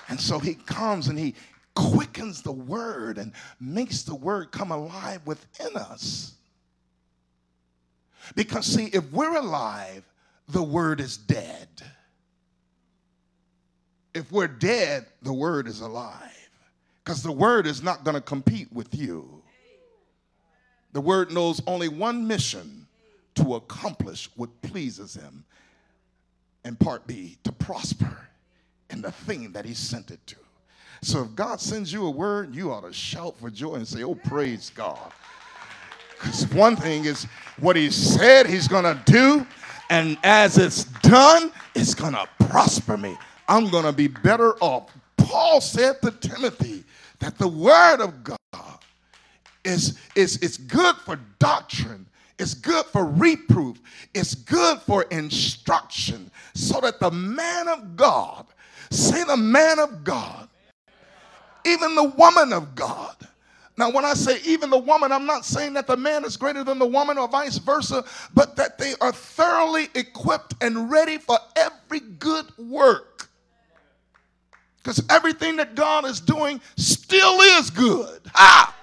And so he comes and he quickens the word and makes the word come alive within us. Because see, if we're alive, the word is dead. If we're dead, the word is alive. Because the word is not going to compete with you. The word knows only one mission: to accomplish what pleases him. And part B, to prosper in the thing that he sent it to. So if God sends you a word, you ought to shout for joy and say, oh, praise God. Because one thing is what he said he's going to do, and as it's done, it's going to prosper me. I'm going to be better off. Paul said to Timothy that the word of God is good for doctrine. It's good for reproof. It's good for instruction, so that the man of God, say the man of God, even the woman of God. Now, when I say even the woman, I'm not saying that the man is greater than the woman or vice versa, but that they are thoroughly equipped and ready for every good work. Because everything that God is doing still is good. Ah!